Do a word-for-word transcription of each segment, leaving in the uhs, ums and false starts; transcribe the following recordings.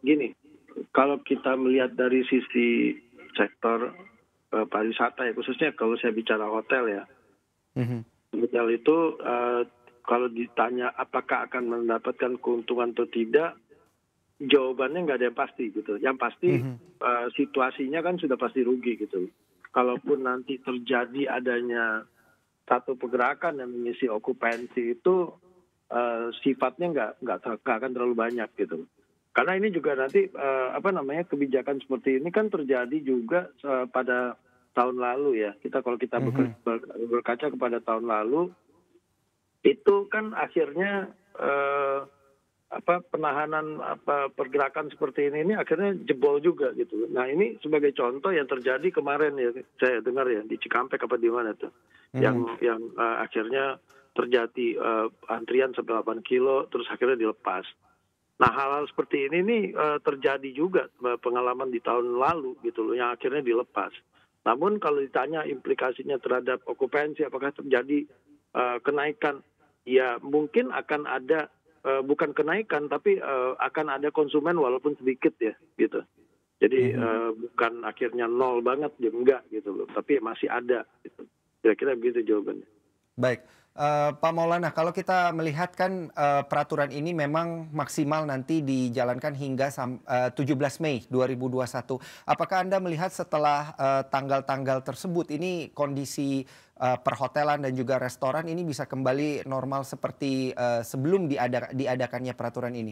gini, kalau kita melihat dari sisi sektor uh, pariwisata ya, khususnya kalau saya bicara hotel ya, Mhm. hotel itu uh, kalau ditanya apakah akan mendapatkan keuntungan atau tidak, jawabannya nggak ada yang pasti gitu. Yang pasti Mhm. uh, situasinya kan sudah pasti rugi gitu. Kalaupun nanti terjadi adanya satu pergerakan yang mengisi okupansi itu uh, sifatnya nggak nggak ter- nggak akan terlalu banyak gitu. Karena ini juga nanti uh, apa namanya kebijakan seperti ini kan terjadi juga uh, pada tahun lalu ya. Kita kalau kita Mhm. beker- ber- berkaca kepada tahun lalu itu kan akhirnya eh, apa penahanan apa pergerakan seperti ini ini akhirnya jebol juga gitu. Nah ini sebagai contoh yang terjadi kemarin ya saya dengar ya di Cikampek apa di mana tuh Mhm. yang yang eh, akhirnya terjadi eh, antrian sampai delapan kilo terus akhirnya dilepas. Nah hal-hal seperti ini nih eh, terjadi juga eh, pengalaman di tahun lalu gitu loh yang akhirnya dilepas. Namun kalau ditanya implikasinya terhadap okupansi apakah terjadi eh, kenaikan, ya mungkin akan ada eh, bukan kenaikan tapi eh, akan ada konsumen walaupun sedikit ya gitu. Jadi Mhm. eh, bukan akhirnya nol banget ya enggak gitu loh, tapi masih ada gitu. Kira-kira begitu jawabannya. Baik, eee, Pak Maulana, kalau kita melihat kan, eee, peraturan ini memang maksimal nanti dijalankan hingga sam eee, tujuh belas Mei dua ribu dua puluh satu. Apakah Anda melihat setelah, eee, tanggal-tanggal tersebut ini kondisi, eee, perhotelan dan juga restoran ini bisa kembali normal seperti, eee, sebelum diada diadakannya peraturan ini?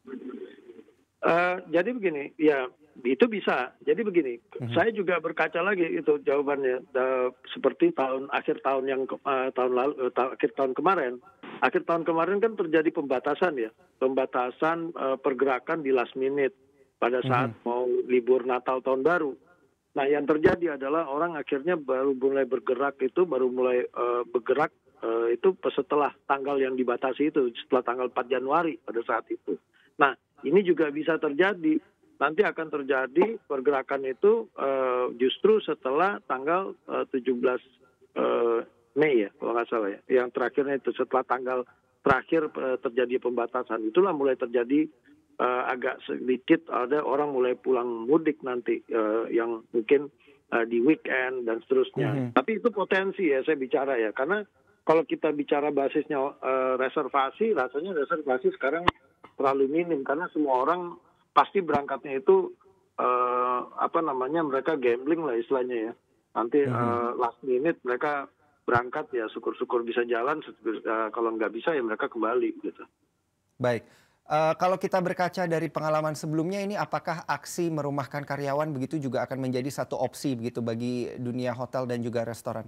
Eh, jadi begini, ya itu bisa. Jadi begini, Mhm. saya juga berkaca lagi itu jawabannya eh, seperti tahun akhir tahun yang ke- eh, tahun lalu, eh, ta- akhir tahun kemarin. Akhir tahun kemarin kan terjadi pembatasan ya, pembatasan eh, pergerakan di last minute pada saat Mhm. mau libur Natal tahun baru. Nah yang terjadi adalah orang akhirnya baru mulai bergerak itu, baru mulai eh, bergerak eh, itu setelah tanggal yang dibatasi itu, setelah tanggal empat Januari pada saat itu. Nah ini juga bisa terjadi. Nanti akan terjadi pergerakan itu uh, justru setelah tanggal uh, tujuh belas uh, Mei ya, kalau nggak salah ya. Yang terakhirnya itu setelah tanggal terakhir uh, terjadi pembatasan. Itulah mulai terjadi uh, agak sedikit ada orang mulai pulang mudik nanti uh, yang mungkin uh, di weekend dan seterusnya. Mhm. Tapi itu potensi ya saya bicara ya. Karena kalau kita bicara basisnya uh, reservasi, rasanya reservasi sekarang terlalu minim karena semua orang pasti berangkatnya itu eh, apa namanya mereka gambling lah istilahnya ya. Nanti Mhm. eh, last minute mereka berangkat ya syukur-syukur bisa jalan, syukur- eh, kalau nggak bisa ya mereka kembali gitu. Baik, eee, kalau kita berkaca dari pengalaman sebelumnya ini apakah aksi merumahkan karyawan begitu juga akan menjadi satu opsi begitu bagi dunia hotel dan juga restoran?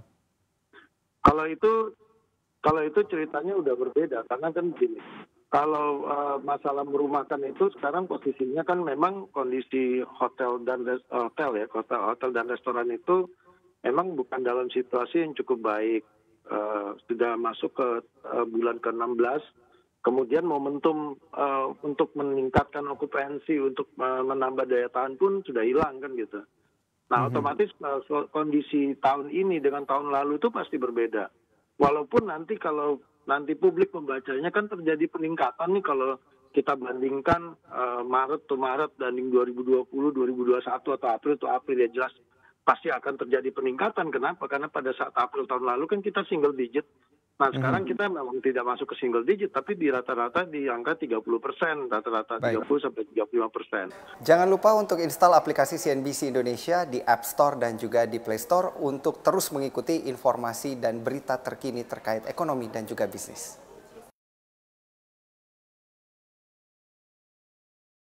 Kalau itu kalau itu ceritanya udah berbeda karena kan gini. Kalau eh, masalah merumahkan itu sekarang posisinya kan memang kondisi hotel dan res- hotel ya, hotel, hotel dan restoran itu memang bukan dalam situasi yang cukup baik. Eh, sudah masuk ke eh, bulan ke enam belas, kemudian momentum eh, untuk meningkatkan okupansi, untuk eh, menambah daya tahan pun sudah hilang kan gitu. Nah Mhm. otomatis eh, so- kondisi tahun ini dengan tahun lalu itu pasti berbeda. Walaupun nanti kalau nanti publik membacanya kan terjadi peningkatan nih kalau kita bandingkan eh, Maret to Maret banding dua ribu dua puluh, dua ribu dua puluh satu atau April to April ya jelas pasti akan terjadi peningkatan. Kenapa? Karena pada saat April tahun lalu kan kita single digit. Nah Mhm. sekarang kita memang tidak masuk ke single digit tapi di rata-rata di angka tiga puluh persen, rata-rata tiga Baik. puluh sampai tiga puluh lima persen. Jangan lupa untuk install aplikasi C N B C Indonesia di App Store dan juga di Play Store untuk terus mengikuti informasi dan berita terkini terkait ekonomi dan juga bisnis.